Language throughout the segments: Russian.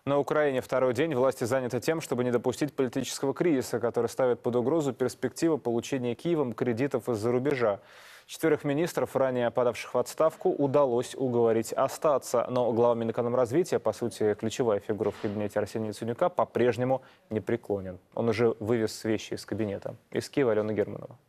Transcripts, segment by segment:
На Украине второй день власти заняты тем, чтобы не допустить политического кризиса, который ставит под угрозу перспективы получения Киевом кредитов из-за рубежа. 4 министров, ранее подавших в отставку, удалось уговорить остаться. Но глава Минэкономразвития, по сути, ключевая фигура в кабинете Арсения Яценюка, по-прежнему не преклонен. Он уже вывез вещи из кабинета. Из Киева Алена Германова.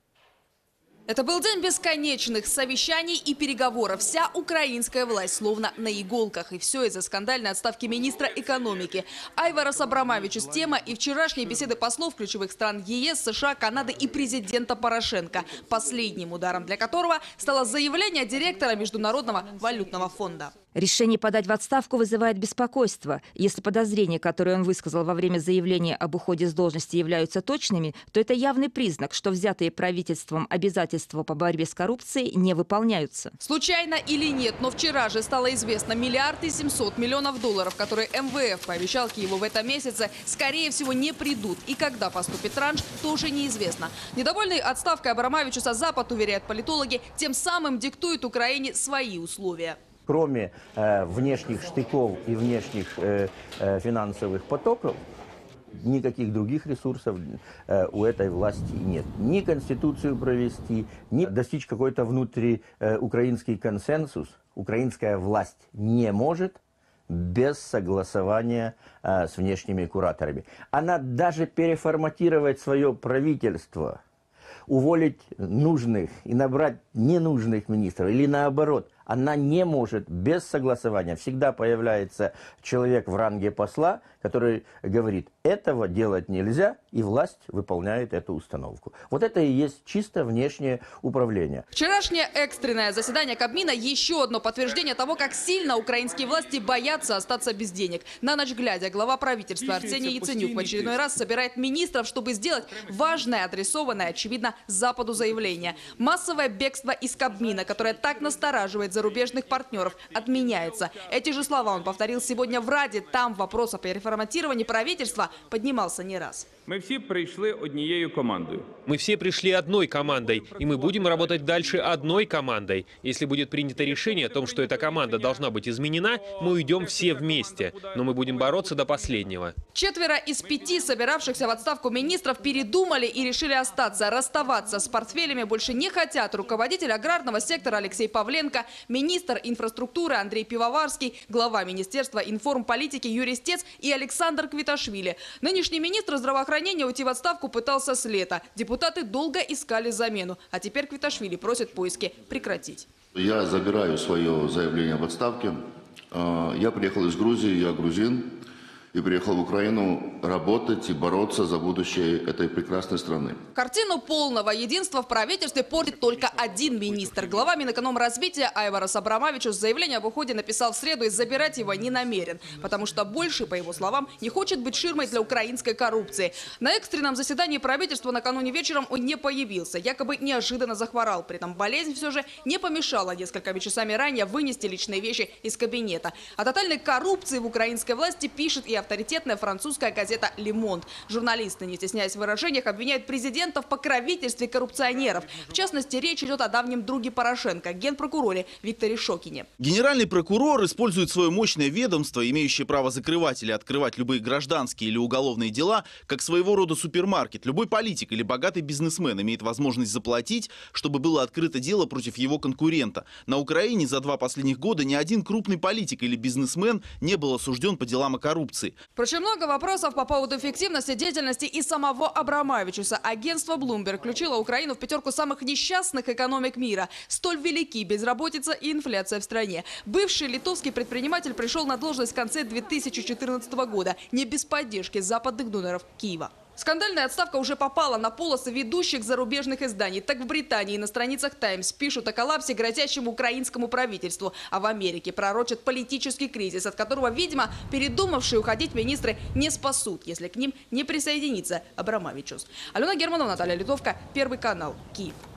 Это был день бесконечных совещаний и переговоров. Вся украинская власть словно на иголках. И все из-за скандальной отставки министра экономики. Айварас Абрамавичус тема и вчерашние беседы послов ключевых стран ЕС, США, Канады и президента Порошенко. Последним ударом для которого стало заявление директора Международного валютного фонда. Решение подать в отставку вызывает беспокойство. Если подозрения, которые он высказал во время заявления об уходе с должности, являются точными, то это явный признак, что взятые правительством обязательства по борьбе с коррупцией не выполняются. Случайно или нет, но вчера же стало известно, 1 700 000 000 долларов, которые МВФ пообещал Киеву в этом месяце, скорее всего не придут. И когда поступит транш, тоже неизвестно. Недовольный отставкой Абрамавичуса Запад, уверяют политологи, тем самым диктует Украине свои условия. Кроме внешних штыков и внешних финансовых потоков, никаких других ресурсов у этой власти нет. Ни конституцию провести, ни достичь какой-то внутриукраинский консенсус украинская власть не может без согласования с внешними кураторами. Она даже переформатировать свое правительство, уволить нужных и набрать ненужных министров или наоборот, она не может без согласования. Всегда появляется человек в ранге посла, который говорит, этого делать нельзя, и власть выполняет эту установку. Вот это и есть чисто внешнее управление. Вчерашнее экстренное заседание Кабмина – еще одно подтверждение того, как сильно украинские власти боятся остаться без денег. На ночь глядя, глава правительства Арсений Яценюк в очередной раз собирает министров, чтобы сделать важное, адресованное, очевидно, Западу заявление. Массовое бегство из Кабмина, которое так настораживает зарубежных партнеров, отменяется. Эти же слова он повторил сегодня в Раде. Там вопрос о переформатировании правительства поднимался не раз. Мы все пришли однією командою. Мы все пришли одной командой, и мы будем работать дальше одной командой. Если будет принято решение о том, что эта команда должна быть изменена, мы уйдем все вместе. Но мы будем бороться до последнего. 4 из 5 собиравшихся в отставку министров передумали и решили остаться. Расставаться с портфелями больше не хотят руководитель аграрного сектора Алексей Павленко, министр инфраструктуры Андрей Пивоварский, глава Министерства информполитики Юрий Стец и Александр Квиташвили. Нынешний министр здравоохранения уйти в отставку пытался с лета. Депутаты долго искали замену. А теперь Квиташвили просит поиски прекратить. Я забираю свое заявление об отставке. Я приехал из Грузии, я грузин. И приехал в Украину работать и бороться за будущее этой прекрасной страны. Картину полного единства в правительстве портит только один министр. Глава Минэкономразвития Айварас Абрамавичус заявление об уходе написал в среду и забирать его не намерен. Потому что больше, по его словам, не хочет быть ширмой для украинской коррупции. На экстренном заседании правительства накануне вечером он не появился. Якобы неожиданно захворал. При этом болезнь все же не помешала несколькими часами ранее вынести личные вещи из кабинета. О тотальной коррупции в украинской власти пишет и авторитетная французская газета «Le Monde». Журналисты, не стесняясь в выражениях, обвиняют президента в покровительстве коррупционеров. В частности, речь идет о давнем друге Порошенко, генпрокуроре Викторе Шокине. Генеральный прокурор использует свое мощное ведомство, имеющее право закрывать или открывать любые гражданские или уголовные дела, как своего рода супермаркет. Любой политик или богатый бизнесмен имеет возможность заплатить, чтобы было открыто дело против его конкурента. На Украине за 2 последних года ни один крупный политик или бизнесмен не был осужден по делам о коррупции. Впрочем, много вопросов по поводу эффективности деятельности и самого Абрамавичуса. Агентство Bloomberg включило Украину в 5 самых несчастных экономик мира. Столь велики безработица и инфляция в стране. Бывший литовский предприниматель пришел на должность в конце 2014 года. Не без поддержки западных доноров Киева. Скандальная отставка уже попала на полосы ведущих зарубежных изданий. Так в Британии на страницах «Таймс» пишут о коллапсе, грозящему украинскому правительству. А в Америке пророчат политический кризис, от которого, видимо, передумавшие уходить министры не спасут, если к ним не присоединится Абрамавичус. Алена Германова, Наталья Литовка, Первый канал, Киев.